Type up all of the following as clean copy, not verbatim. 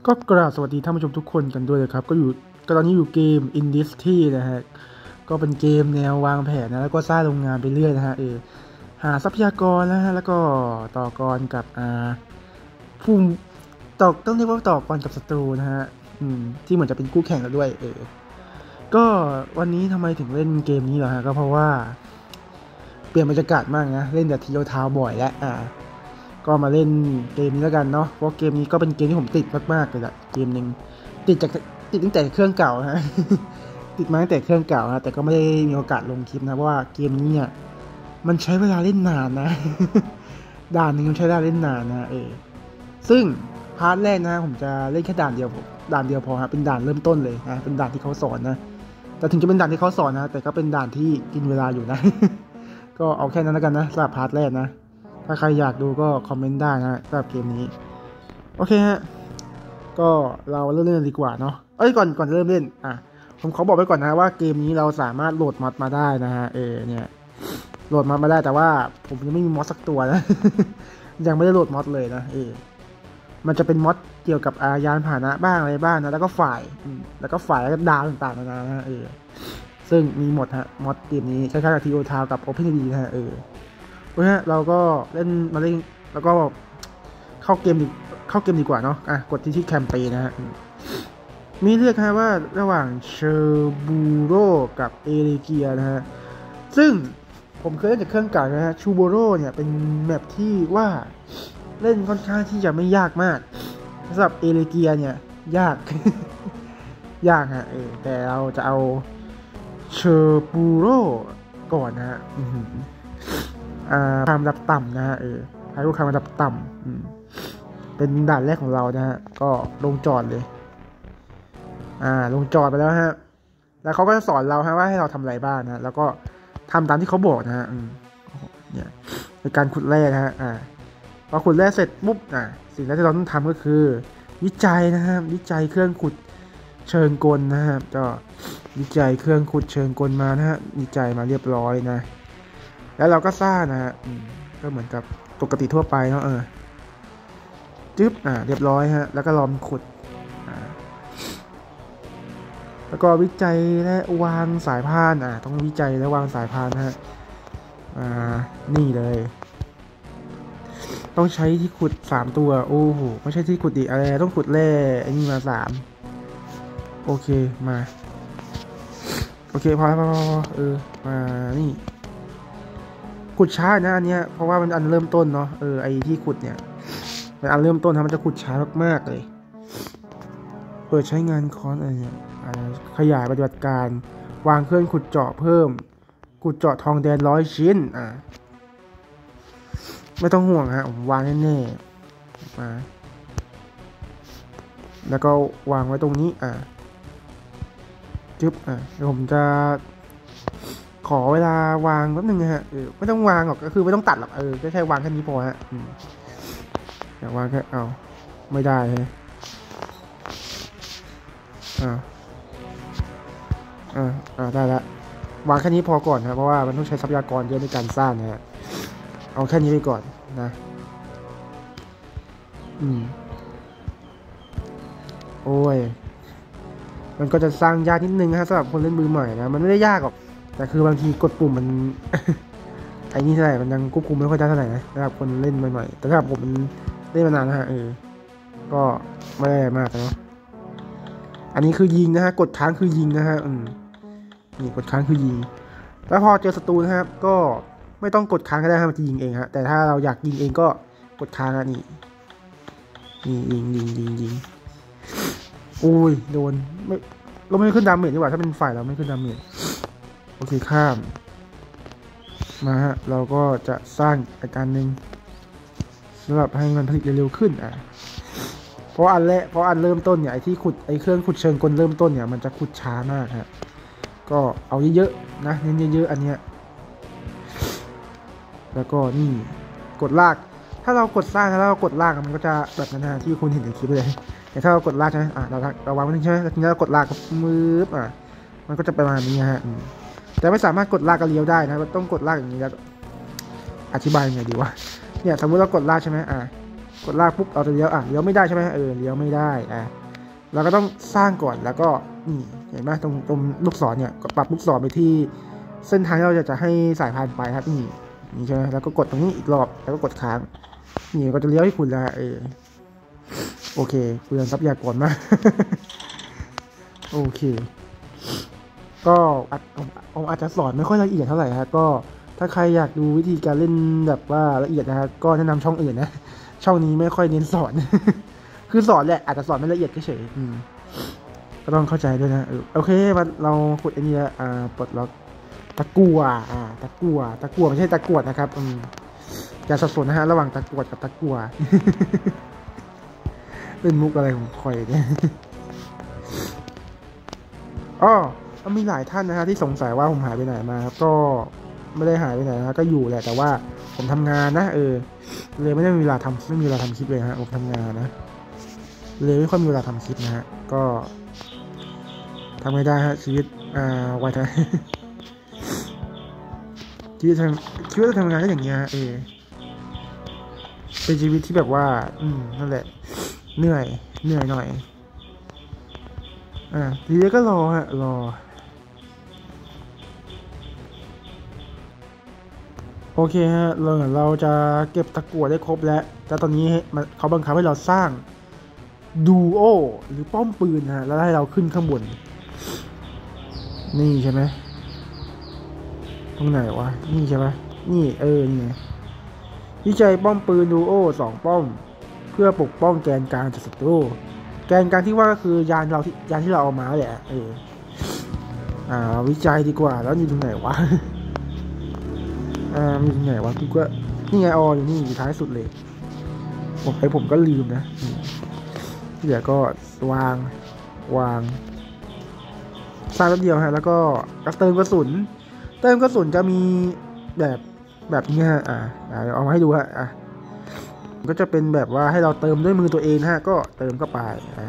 ก็กราบสวัสดีท่านผู้ชมทุกคนกันด้วยเลยครับก็ตอนนี้อยู่เกม Industry นะฮะก็เป็นเกมแนววางแผนนะแล้วก็สร้างโรงงานไปเรื่อยนะฮะหาทรัพยากรนะฮะแล้วก็ต่อกรกับผู้ต้องเรียกว่าต่อกรกับศัตรูนะฮะที่เหมือนจะเป็นคู่แข่งแล้วด้วยก็วันนี้ทำไมถึงเล่นเกมนี้เหรอฮะก็เพราะว่าเปลี่ยนบรรยากาศมากนะเล่นแต่ทีโอทาวบ่อยแล้วก็มาเล่นเกมนี้แล้วกันเนาะเพราะเกมนี้ก็เป็นเกมที่ผมติดมากๆเลยแหละเกมหนึ่งติดตั้งแต่เครื่องเก่าฮะ ติดมาตั้งแต่เครื่องเก่าฮะแต่ก็ไม่ได้มีโอกาสลงคลิปนะเพราะว่าเกมนี้เนี่ยมันใช้เวลาเล่นนานนะ ด่านหนึ่งมันใช้เวลาเล่นนานนะซึ่งพาร์ทแรกนะผมจะเล่นแค่ด่านเดียวพอฮะเป็นด่านเริ่มต้นเลยนะเป็นด่านที่เขาสอนนะแต่ถึงจะเป็นด่านที่เขาสอนนะแต่ก็เป็นด่านที่กินเวลาอยู่นะ ก็เอาแค่นั้นแล้วกันนะสำหรับพาร์ทแรกนะถ้าใครอยากดูก็คอมเมนต์ได้นะสำหรับเกมนี้โอเคฮะก็เราเริ่มเล่นดีกว่าเนาะก่อนจะเริ่มเล่นผมขอบอกไว้ก่อนนะว่าเกมนี้เราสามารถโหลดมอดมาได้นะฮะเนี่ยโหลดมอดมาได้แต่ว่าผมยังไม่มีมอดสักตัวนะ ยังไม่ได้โหลดมอดเลยนะมันจะเป็นมอดเกี่ยวกับยานพาหนะบ้างอะไรบ้างนะแล้วก็ฝ่ายแล้วก็ดาวต่างๆนะซึ่งมีหมดฮะมอดเกมนี้คล้ายๆกับทีโอทาวกับ OpenID นะฮะเพราะฉะนั้นเราก็เล่นมาเล่นแล้วก็เข้าเกมดีกว่าเนาะกดที่แคมเปญนะฮะมีเลือกฮะว่าระหว่างเชอร์บูโรกับเอเลเกียนะฮะซึ่งผมเคยเล่นจากเครื่องเก่านะฮะชูโบโรเนี่ยเป็นแมปที่ว่าเล่นค่อนข้างที่จะไม่ยากมากสำหรับเอเลเกียเนี่ยยาก ยากฮะแต่เราจะเอาเชอร์บูโรก่อนนะฮะความระดับต่ำนะฮะให้ลูกค้าระดับต่ำเป็นด่านแรกของเรานะฮะก็ลงจอดเลยลงจอดไปแล้วฮะแล้วเขาก็จะสอนเราฮะว่าให้เราทำอะไรบ้างนะแล้วก็ทำตามที่เขาบอกนะฮะเนี่ยในการขุดแร่นะฮะพอขุดแร่เสร็จปุ๊บสิ่งแรกที่เราต้องทำก็คือวิจัยนะฮะวิจัยเครื่องขุดเชิงกลนะฮะก็วิจัยเครื่องขุดเชิงกลมานะฮะวิจัยมาเรียบร้อยนะแล้วเราก็สร้างนะฮะก็เหมือนกับปกติทั่วไปเนาะจึ๊บเรียบร้อยฮะแล้วก็ลองขุดแล้วก็วิจัยและวางสายพานต้องวิจัยและวางสายพานฮะนี่เลยต้องใช้ที่ขุด3ตัวโอ้โหไม่ใช่ที่ขุดดิอะไรต้องขุดแร่ไอ้นี่มา3โอเคมาโอเคพอแล้วมานี่ขุดช้านะอันเนี้ยเพราะว่ามันอันเริ่มต้นเนาะไอที่ขุดเนี่ยมันอันเริ่มต้นมันจะขุดช้ามากๆเลยเปิดใช้งานคอนอะไรเนี่ยขยายปฏิบัติการวางเครื่องขุดเจาะเพิ่มขุดเจาะทองแดง100 ชิ้นไม่ต้องห่วงฮะผมวางแน่ๆมาแล้วก็วางไว้ตรงนี้จึ๊บเดี๋ยวผมจะขอเวลาวางแป๊บนึงนะฮะไม่ต้องวางหรอกก็คือไม่ต้องตัดหรอกแค่วางแค่นี้พอฮะอยากวางแค่ไม่ได้ฮะได้แล้ววางแค่นี้พอก่อนนะเพราะว่ามันต้องใช้ทรัพยากรเยอะในการสร้างนะฮะเอาแค่นี้ไปก่อนนะโอ้ยมันก็จะสร้างยากนิดนึงนะสำหรับคนเล่นมือใหม่นะมันไม่ได้ยากหรอกแต่คือบางทีกดปุ่มมัน ไอ้นี่เท่าไหร่มันยังควบคุมไม่ค่อยได้เท่าไหร่นะสำหรับคนเล่นใหม่ๆแต่สำหรับผมมันเล่นมานานนะฮะก็ไม่ได้มากเนาะอันนี้คือยิงนะฮะกดค้างคือยิงนะฮะนี่กดค้างคือยิงแล้วพอเจอศัตรูนะครับก็ไม่ต้องกดค้างก็ได้ฮะมันจะยิงเองฮะแต่ถ้าเราอยากยิงเองก็กดค้างนี่ยิงโอ้ยโดนเราไม่ขึ้นดาเมจดีกว่าถ้าเป็นฝ่ายเราไม่ขึ้นดาเมจโอเคข้ามมาฮะเราก็จะสร้างอาการหนึ่งสำหรับให้มันผลิตเร็วขึ้นเพราะอันเริ่มต้นเนี่ยไอ้ที่ขุดไอ้เครื่องขุดเชิงกลเริ่มต้นเนี่ยมันจะขุดช้ามากฮะก็เอาเยอะๆนะเน้นเยอะๆอันเนี้ยแล้วก็นี่กดลากถ้าเรากดสร้างแล้วเรากดลากมันก็จะแบบนั้นนะที่คุณเห็นในคลิปเลยแต่ถ้าเรากดลากใช่ไหมเราวางไว้ใช่ไหมแล้วทีนี้เรากดลากมือมันก็จะประมาณนี้ฮะแต่ไม่สามารถกดลากกระเลี้ยวได้นะต้องกดลากอย่างนี้แล้วอธิบายยังไงดีวะเนี่ยสมมติเรากดลากใช่ไหมกดลากปุ๊บเราจะเลี้ยวเลี้ยวไม่ได้ใช่ไหมเลี้ยวไม่ได้เราก็ต้องสร้างก่อนแล้วก็นี่เห็นไหมตรงลูกศรเนี่ยก็ปรับลูกศรไปที่เส้นทางที่เราจะให้สายพานไปครับนี่ใช่ไหมแล้วก็กดตรงนี้อีกรอบแล้วก็กดค้างนี่ก็จะเลี้ยวให้คุณแล้วโอเคเปลืองทรัพยากรมาก โอเคก็ผมอาจจะสอนไม่ค่อยละเอียดเท่าไหร่ฮะก็ถ้าใครอยากดูวิธีการเล่นแบบว่าละเอียดนะฮะก็แนะนำช่องอื่นนะช่องนี้ไม่ค่อยเน้นสอน คือสอนแหละอาจจะสอนไม่ละเอียดเฉยก็ต้องเข้าใจด้วยนะโอเคมาเรากดอันนี้ปลดล็อกตะกั่วตะกั่วไม่ใช่ตะกรวดนะครับอย่าสับสนนะฮะระหว่างตะกรวดกับตะกั่ว เป็นมุกอะไรของคอยเนี่ยมีหลายท่านนะฮะที่สงสัยว่าผมหายไปไหนมาครับก็ไม่ได้หายไปไหนนะก็อยู่แหละแต่ว่าผมทำงานนะเลยไม่มีเวลาทำคลิปเลยฮะผมทำงานนะเลยไม่ค่อยมีเวลาทำคลิปนะฮะก็ทำไม่ได้ฮะชีวิตวัยทำชีวิตทำงานก็อย่างเงี้ยเป็นชีวิตที่แบบว่านั่นแหละเหนื่อยหน่อยทีนี้ก็รอโอเคฮะเราจะเก็บตะกั่วได้ครบแล้วแต่ตอนนี้เขาบังคับให้เราสร้างดูโอหรือป้อมปืนฮะแล้วให้เราขึ้นข้างบนนี่ใช่ไหมตรงไหนวะนี่ใช่ไหมนี่นี่ไงวิจัยป้อมปืนดูโอ2 ป้อมเพื่อปกป้องแกนกลางจากศัตรูแกนกลางที่ว่าก็คือยานที่เราเอามาแหละวิจัยดีกว่าแล้วอยู่ตรงไหนวะมีตรงไหนวะกูก็นี่ไงอยู่นี่อยู่ท้ายสุดเลยผมก็ลืมนะเดี๋ยวก็วางสร้างแป๊บเดียวฮะแล้วก็เติมกระสุนจะมีแบบนี้ฮะเอามาให้ดูฮะก็จะเป็นแบบว่าให้เราเติมด้วยมือตัวเองฮะก็เติมเข้าไป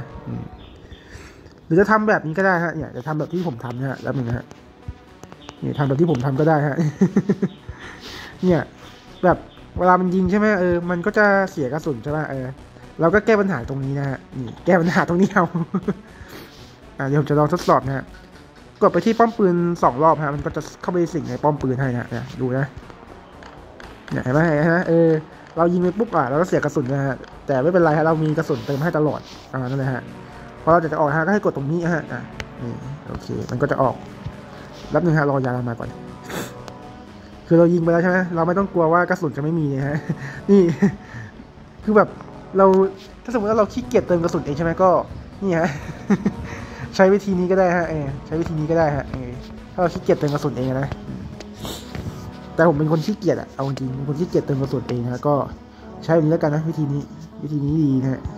หรือจะทำแบบนี้ก็ได้ฮะเนี่ยจะทำแบบที่ผมทำนะฮะแล้วนึงฮะนี่ทำแบบที่ผมทำก็ได้ฮะ เนี่ยแบบเวลามันยิงใช่ไหมมันก็จะเสียกระสุนใช่ไหมเราก็แก้ปัญหาตรงนี้นะฮะนี่แก้ปัญหาตรงนี้เอา เดี๋ยวผมจะลองทดสอบนะฮะกดไปที่ป้อมปืน2 รอบฮะมันก็จะเข้าไปสิงในป้อมปืนให้นะเนี่ยดูนะเนี่ยเห็นไหมเรายิงไปปุ๊บเราก็เสียกระสุนนะฮะแต่ไม่เป็นไรฮะเรามีกระสุนเติมให้ตลอดนั่นแหละฮะพอเราจะออกฮะก็ให้กดตรงนี้ฮะนี่โอเคมันก็จะออกรับนึงฮะรอยามาก่อนคือเรายิงไปแล้วใช่ไหมเราไม่ต้องกลัวว่ากระสุนจะไม่มีนะฮะนี่คือแบบเราถ้าสมมติว่าเราขี้เกียจเติมกระสุนเองใช่ไหมก็นี่ฮะ ใช้วิธีนี้ก็ได้ฮะใช้วิธีนี้ก็ได้ฮะถ้าเราขี้เกียจเติมกระสุนเองนะแต่ผมเป็นคนขี้เกียจเอาจริงเป็นคนขี้เกียจเติมกระสุนเองนะก็ใช้แบบนี้แล้วกันนะวิธีนี้ดีนะฮะ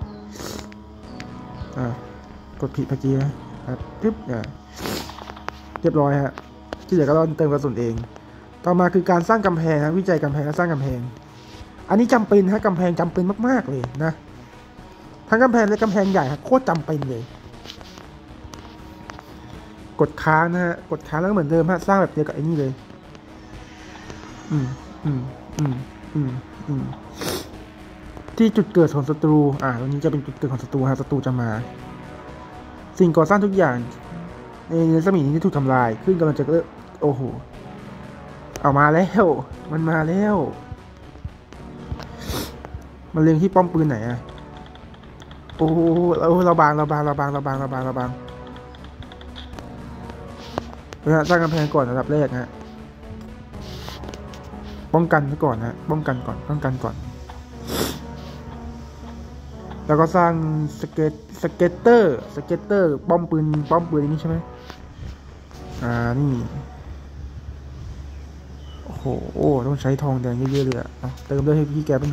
กดผิดเมื่อกี้นะครับปึ๊บเรียบร้อยฮะที่เหลือก็ต้องเติมกระสุนเองต่อมาคือการสร้างกำแพงนะวิจัยกำแพงและสร้างกำแพงอันนี้จำเป็นฮะกำแพงจำเป็นมากๆเลยนะทั้งกำแพงและกำแพงใหญ่ฮะโคตรจำเป็นเลยกดค้างนะฮะกดค้างแล้วเหมือนเดิมฮะสร้างแบบเดียวกับไอ้นี่เลยที่จุดเกิดของศัตรูตรงนี้จะเป็นจุดเกิดของศัตรูฮะศัตรูจะมาสิ่งก่อสร้างทุกอย่างในรัศมีนี้ที่ถูกทำลายขึ้นกำลังจะโอ้โหเอามาแล้วมันมาแล้วมันเล็งที่ป้อมปืนไหนโอ้โหเราบางสร้างกำแพงก่อนระดับแรกฮะป้องกันก่อนนะป้องกันก่อนแล้วก็สร้างสเก็ตเตอร์ป้อมปืนนี่ใช่ไหมนี่โอ้โหต้องใช้ทองแดงเยอะๆเลยเติมด้วยให้พี่แกเป็น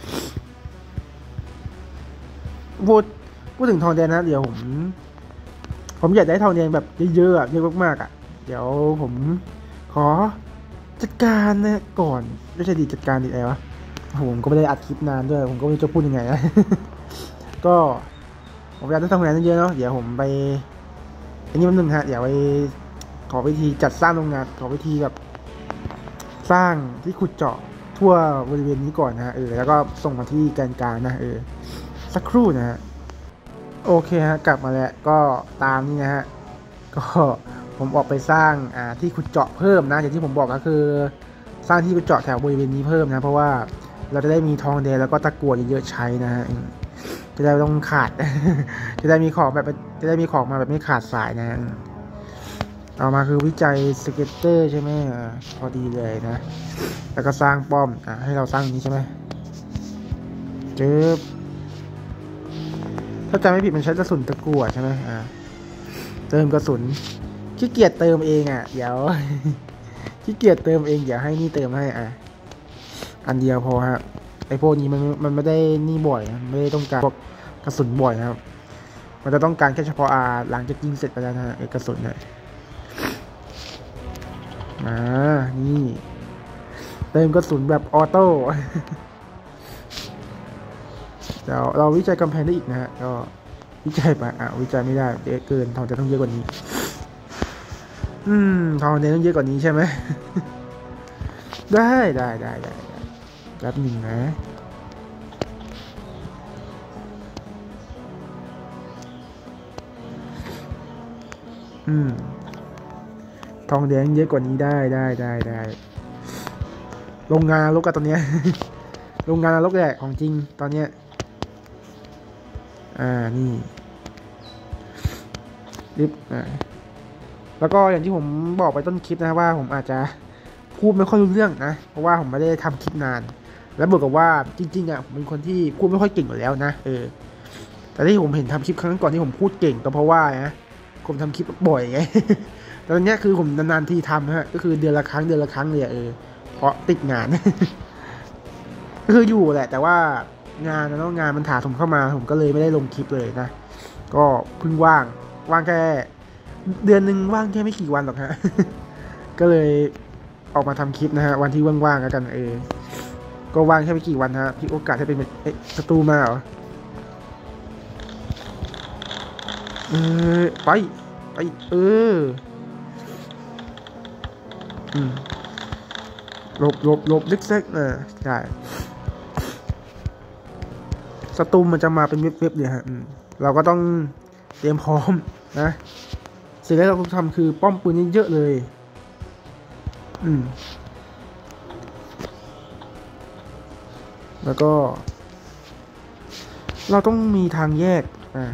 พูดถึงทองแดงนะเดี๋ยวผมอยากได้ทองแดงแบบเยอะๆเยอะมากๆเดี๋ยวผมขอจัดการนะก่อนไม่ใช่จัดการอะไรวะผมก็ไม่ได้อัดคลิปนานด้วยผมก็ไม่รู้จะพูดยังไงนะ ก็ผมอยากได้ทำงานเยอะเนาะเดี๋ยวผมไปอันนี้มันนึงฮะเดี๋ยวไปขอวิธีจัดสร้างโรงงานขอวิธีแบบสร้างที่ขุดเจาะทั่วบริเวณนี้ก่อนนะฮะแล้วก็ส่งมาที่แกนกลางนะสักครู่นะฮะโอเคฮะกลับมาแล้วก็ตามนี้นะฮะก็ผมออกไปสร้างที่ขุดเจาะเพิ่มนะอย่างที่ผมบอกก็คือสร้างที่ขุดเจาะแถวบริเวณนี้เพิ่มนะเพราะว่าเราจะได้มีทองแดงแล้วก็ตะกั่วเยอะๆใช้นะฮะจะได้ไม่ต้องขาด จะได้มีของมาแบบไม่ขาดสายนะเอามาคือวิจัยสเก็ตเตอร์ใช่ไหมพอดีเลยนะแล้วก็สร้างป้อมให้เราสร้างนี้ใช่ไหมเจอถ้าจำไม่ผิดมันใช้กระสุนตะกั่วใช่ไหมเติมกระสุนขี้เกียจเติมเองเดี๋ยว ขี้เกียจเติมเองเดี๋ยวให้นี่เติมให้อันเดียวพอฮะไอพวกนี้มันไม่ได้นี่บ่อยไม่ได้ต้องการพวกกระสุนบ่อยนะครับมันจะต้องการแค่เฉพาะหลังจากยิงเสร็จไปแล้วนะกระสุนเนี่ยนี่เติมกระสุนแบบออโต้เดี๋ยวเราวิจัยกำแพงได้อีกนะฮะก็วิจัยไปวิจัยไม่ได้เกินทองจะต้องเยอะกว่านี้ทองเนี่ยต้องเยอะกว่านี้ใช่ไหม ได้แป๊บหนึ่งนะทองแดงเยอะกว่านี้ได้โรงงานนรกกับตอนเนี้ย โรงงานนรกแหละของจริงตอนเนี้ยนี่ลิฟต์แล้วก็อย่างที่ผมบอกไปต้นคลิปนะว่าผมอาจจะพูดไม่ค่อยรู้เรื่องนะเพราะว่าผมไม่ได้ทำคลิปนานแล้วบอกกับว่าจริงๆผมเป็นคนที่พูดไม่ค่อยเก่งอยู่แล้วนะแต่ที่ผมเห็นทำคลิปครั้งก่อนที่ผมพูดเก่งก็เพราะว่าผมทำคลิปบ่อยไง แต่ตอนนี้คือผมนานๆทีทำฮะก็คือเดือนละครั้งเลยเพราะติดงาน ก็คืออยู่แหละแต่ว่างานมันถาโถมเข้ามาผมก็เลยไม่ได้ลงคลิปเลยนะก็เพิ่งว่างแค่เดือนหนึ่งว่างแค่ไม่กี่วันหรอกฮะ ก็เลยออกมาทำคลิปนะฮะวันที่ว่างๆกันก็ว่างแค่ไม่กี่วันฮะพี่โอกาสให้เป็นศัตรูมาเหรอไปหลบเล็กๆได้ศัตรูมันจะมาเป็นเว็บเนี่ยฮะเราก็ต้องเตรียมพร้อมนะสิ่งที่เราต้องทำคือป้อมปืนเยอะเลยแล้วก็เราต้องมีทางแยก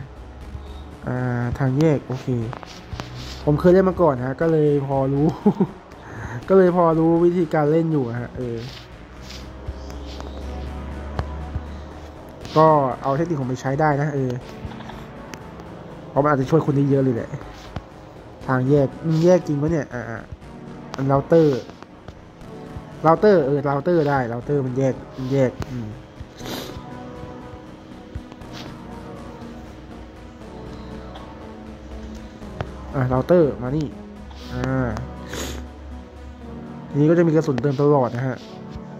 ทางแยกโอเคผมเคยเล่นมาก่อนฮะก็เลยพอรู้ วิธีการเล่นอยู่ฮะก็เอาเทคนิคผมไปใช้ได้นะเพราะมันอาจจะช่วยคนได้เยอะเลยแหละทางแยกจริงปะเนี่ยอันเราเตอร์ได้เราเตอร์มันแยกเราเตอร์มานี่นี้ก็จะมีกระสุนเติมตลอดนะฮะ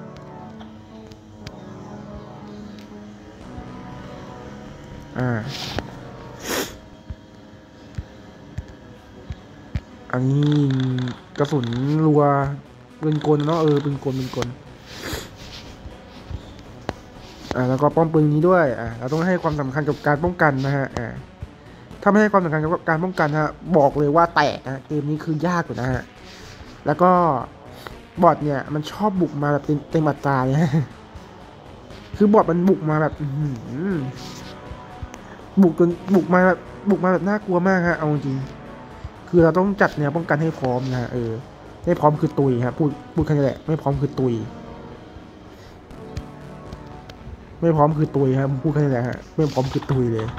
อันนี้กระสุนรัวปืนกลเนาะปืนกลแล้วก็ป้อมปืนนี้ด้วยเราต้องให้ความสำคัญกับการป้องกันนะฮะถ้าไม่ให้ความสำคัญกับการป้องกันฮะบอกเลยว่าแตกนะเกมนี้คือยากอยู่นะฮะแล้วก็บอทเนี่ยมันชอบบุกมาแบบเต็มอัตราเนี่ยคือบอทมันบุกมาแบบบุกมาแบบน่ากลัวมากฮะเอาจริงคือเราต้องจัดแนวป้องกันให้พร้อมนะไม่พร้อมคือตุยครับพูดแค่นี้แหละไม่พร้อมคือตุยครับพูดแค่นี้แหละฮะไม่พร้อมคือตุยเลย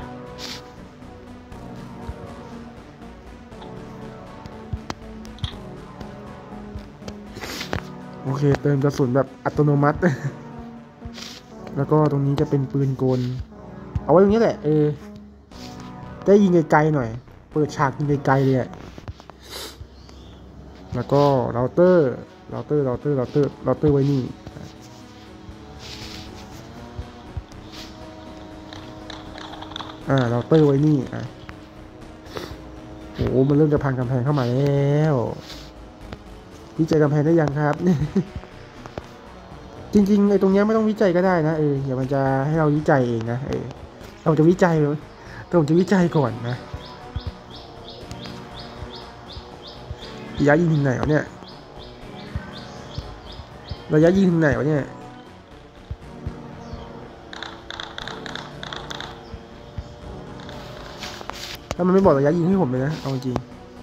โอเคเติมกระสุนแบบอัตโนมัติแล้วก็ตรงนี้จะเป็นปืนกลเอาไว้ตรงนี้แหละได้ยิงไกลๆหน่อยเปิดฉากยิงไกลๆเลยแล้วก็เราเตอร์ไว้นี่เราเตอร์ไว้นี่โอ้มันเริ่มจะพังกำแพงเข้ามาแล้ววิจัยกำแพงได้ยังครับจริงๆไอ้ตรงเนี้ยไม่ต้องวิจัยก็ได้นะเดี๋ยวมันจะให้เราวิจัยเองนะเราจะวิจัยแต่ผมจะวิจัยก่อนนะระยะยิงถึงไหนวะเนี่ยระยะยิงถึงไหนวะเนี่ยถ้ามันไม่บอกระยะยิงให้ผมเลยนะเอาจริง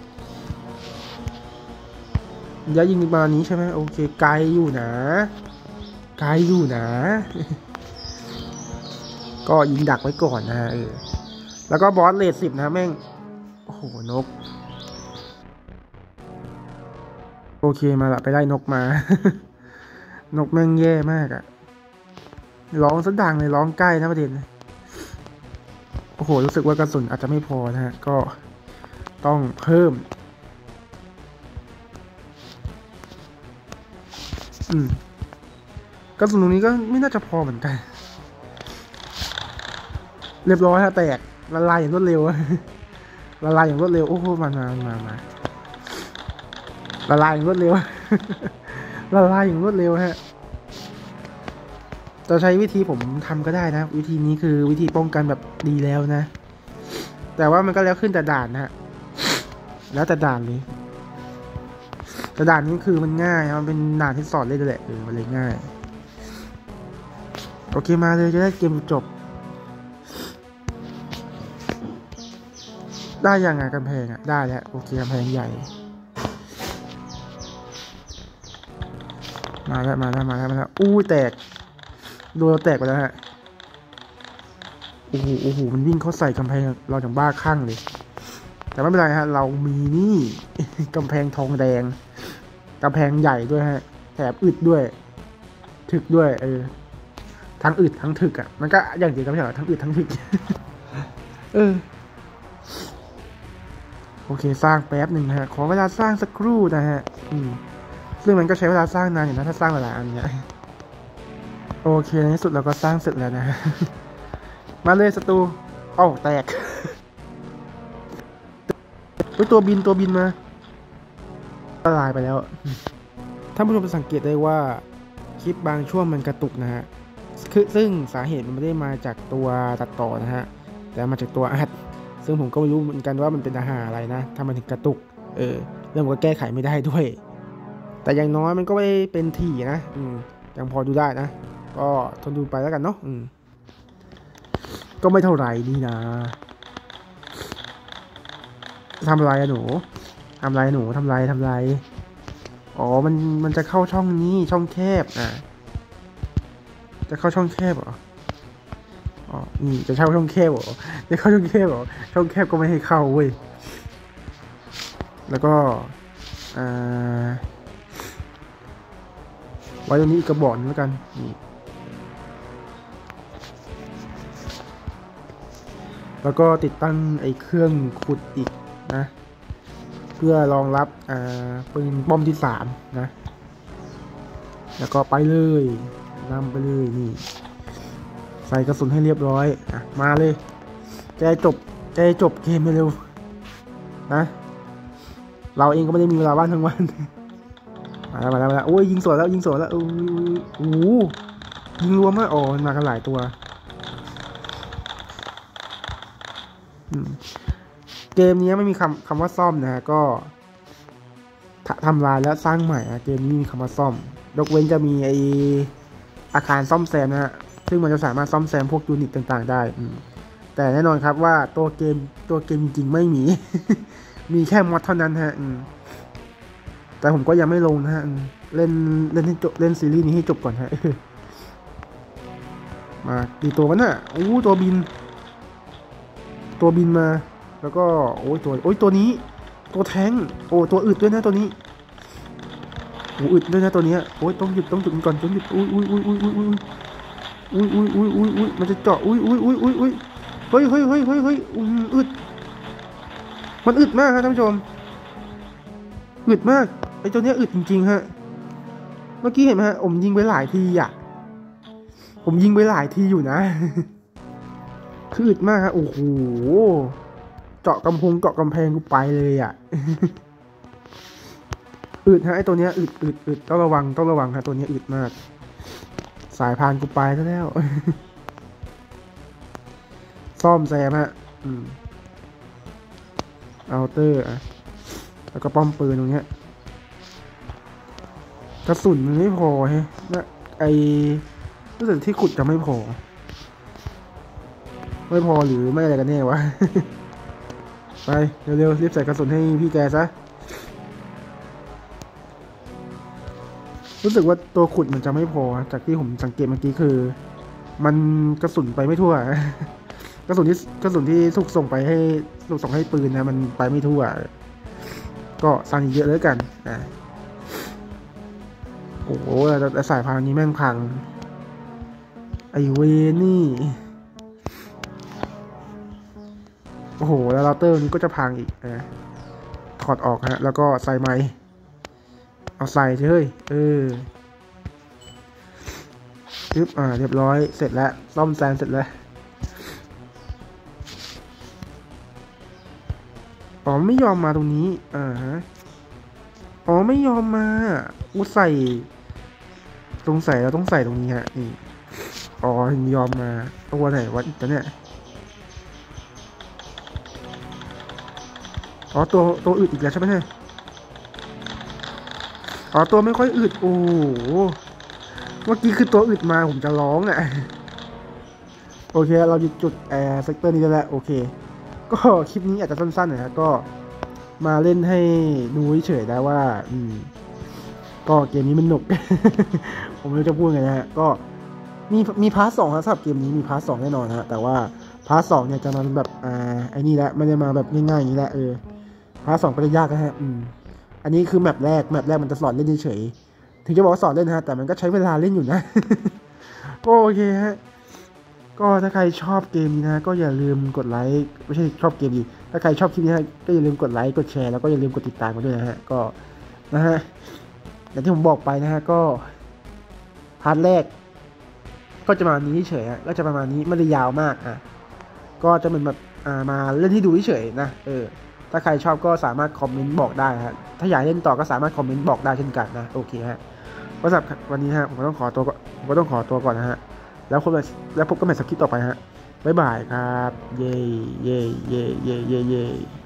ระยะยิงประมาณนี้ใช่ไหมโอเคไกลอยู่นะไกลอยู่นะก็ยิงดักไว้ก่อนนะแล้วก็บอสเลท10นะแม่งโอ้โหนกโอเคมาละไปไล่นกมา นกแม่งแย่มากอะร้องซะดังเลยร้องใกล้นะประเด็นโอ้โหรู้สึกว่ากระสุนอาจจะไม่พอนะฮะก็ต้องเพิ่มกระสุนตรงนี้ก็ไม่น่าจะพอเหมือนกันเรียบร้อยฮะแตกละลายอย่างรวดเร็วละลายอย่างรวดเร็วโอ้โหมาละลายอย่างรวดเร็ว ละลายอย่างรวดเร็วฮะจะใช้วิธีผมทำก็ได้นะวิธีนี้คือวิธีป้องกันแบบดีแล้วนะแต่ว่ามันก็แล้วขึ้นแต่ด่านนะฮะแล้วแต่ด่านเลยแต่ด่านนี้คือมันง่ายมันเป็นด่านที่สอนเลยแหละมันเลยง่ายโอเคมาเลยจะได้เกมจบได้ยังไงกำแพงได้แล้วโอเคกำแพงใหญ่มาแล้วอู้แตกโดนเราแตกไปแล้วฮะโอ้โหมันวิ่งเข้าใส่กำแพงเราอย่างบ้าคลั่งเลยแต่ไม่เป็นไรฮะเรามีนี่กำแพงทองแดงกำแพงใหญ่ด้วยฮะแถบอึดด้วยถึกด้วยทั้งอึดทั้งถึกอ่ะมันก็อย่างเดียวกันไม่ใช่หรอทั้งอึดทั้งถึก โอเคสร้างแป๊บหนึ่งฮะขอเวลาสร้างสักครู่นะฮะซึ่งมันก็ใช้เวลาสร้างนานอยู่นะถ้าสร้างหลายอันเนี้ยโอเคในที่สุดเราก็สร้างเสร็จแล้วนะ มาเลยศัตรูอ้าวแตกตัวบินมาละลายไปแล้วท่านผู้ชมจะสังเกตได้ว่าคลิปบางช่วงมันกระตุกนะฮะซึ่งสาเหตุมันไม่ได้มาจากตัวตัดต่อนะฮะแต่มาจากตัวอัดซึ่งผมก็ไม่รู้เหมือนกันว่ามันเป็นอาหารอะไรนะทำไมถึงกระตุกเรื่องก็แก้ไขไม่ได้ด้วยแต่อย่างน้อยมันก็ไม่เป็นถี่นะยังพอดูได้นะก็ทนดูไปแล้วกันเนาะก็ไม่เท่าไหร่ดีนะทำอะไรอะหนูทำไรอ๋อมันจะเข้าช่องนี้ช่องแคบจะเข้าช่องแคบเหรออ๋อนี่จะเข้าช่องแคบเหรอจะเข้าช่องแคบเหรอช่องแคบก็ไม่ให้เข้าเว้ยแล้วก็ไว้ตรงนี้อีกกระบอกนึงแล้วกันนี่แล้วก็ติดตั้งไอ้เครื่องขุดอีกนะเพื่อรองรับปืนป้อมที่3นะแล้วก็ไปเลยนำไปเลยนี่ใส่กระสุนให้เรียบร้อยมาเลยจะจบเกมเร็วนะเราเองก็ไม่ได้มีเวลาว่างทั้งวันมาแล้วโอ้ยยิงสวนแล้วโอ้โหยิงรัวมากอ๋อมากันหลายตัวเกมนี้ไม่มีคำว่าซ่อมนะฮะก็ทำลายแล้วสร้างใหม่เกมนี้มีคำว่าซ่อมยกเว้นจะมีไออาคารซ่อมแซมนะฮะซึ่งมันจะสามารถซ่อมแซมพวกยูนิตต่างๆได้แต่แน่นอนครับว่าตัวเกมจริงๆไม่มี มีแค่มอดเท่านั้นฮะแต่ผมก็ยังไม่ลงนะฮะเล่นให้จบเล่นซีรีส์นี้ให้จบก่อนฮะ มาดีตัวมันน่ะโอ้ตัวบินมาแล้วก็โอ้ยตัวนี้ตัวแท้งโอ้ตัวอึดด้วยนะตัวนี้โอ้อึดด้วยนะตัวนี้โอ้ยต้องหยุดก่อนต้องหยุดอุ้ยมันจะเจาะอุ้ยเฮ้ยอึดมันอึดมากครับท่านผู้ชมอึดมากไอ้ตัวนี้อึดจริงๆฮะเมื่อกี้เห็นไหมฮะผมยิงไปหลายทีอยู่นะ คืออึดมากฮะโอ้โหเจาะกำแพงกูไปเลยอึดฮะไอตัวเนี้ยอึดต้องระวังฮะตัวเนี้ยอึดมากสายพานกูไปซะแล้ว ซ่อมแซมฮะเอาเตอร์อะแล้วก็ป้อมปืนตรงเนี้ยกระสุนมันไม่พอฮะนะไอรู้สึกที่ขุดจะไม่พอหรือไม่อะไรกันแน่วะ ไปเร็วๆรีบใส่กระสุนให้พี่แกซะรู้สึกว่าตัวขุดมันจะไม่พอจากที่ผมสังเกตเมื่อกี้คือมันกระสุนไปไม่ทั่ว กระสุนที่ถูกส่งไปให้ปืนนะมันไปไม่ทั่วก็สั่งเยอะเลยกันโอ้โหแต่สายพานนี้แม่งพังไอเวนี่โอ้โหแล้วเราเตอร์นี้ก็จะพังอีกถอดออกฮะแล้วก็ใส่ไม้เอาใส่เฮ้ยปึ๊บเรียบร้อยเสร็จแล้วซ่อมแซมเสร็จแล้วอ๋อไม่ยอมมาตรงนี้ฮะอ๋อไม่ยอมมาใส่ตรงใส่เราต้องใส่ตรงนี้ฮะนี่อ๋อถึงยอมมาตัวไหนวะอีกแล้วเนี่ยอ๋อตัวอึดอีกแล้วใช่ไหมเนี่ยอ๋อตัวไม่ค่อยอึดโอ้โหเมื่อกี้คือตัวอึดมาผมจะร้องอ่ะโอเคเราหยุดจุดเซกเตอร์นี้แล้วโอเคก็คลิปนี้อาจจะสั้นๆหน่อยนะก็มาเล่นให้ดูเฉยๆได้ว่าก็เกมนี้มันหนุก ผมไม่รู้จะพูดไงนะฮะก็มีพาร์ทสองครับสำหรับเกมนี้มีพาร์ทสองแน่นอนฮะแต่ว่าพาร์ทสองเนี่ยจะมาแบบไอ้นี่แหละไม่ได้มาแบบง่ายๆอย่างนี้แหละพาร์ทสองก็จะยากนะฮะอันนี้คือแมปแรกมันจะสอนเล่นเฉยๆถึงจะบอกว่าสอนเล่นฮะแต่มันก็ใช้เวลาเล่นอยู่นะ ก็โอเคฮะก็ถ้าใครชอบเกมนี้นะก็อย่าลืมกดไลค์ไม่ใช่ชอบเกมดีถ้าใครชอบคลิปนี้ก็อย่าลืมกดไลค์กดแชร์แล้วก็อย่าลืมกดติดตามมาด้วยนะฮะก็นะฮะอย่างที่ผมบอกไปนะฮะก็พาร์ทแรกก็จะมานี้เฉยก็จะประมาณนี้ไม่ได้ยาวมากก็จะเป็นแบบมาเล่นที่ดูเฉยนะถ้าใครชอบก็สามารถคอมเมนต์บอกได้ฮะถ้าอยากเล่นต่อก็สามารถคอมเมนต์บอกได้เช่นกันนะโอเคฮะก็สำหรับวันนี้ฮะผมก็ต้องขอตัวก่อนนะฮะแล้วพบกันใหม่สัปดาห์ต่อไปฮะบ๊ายบายครับเย่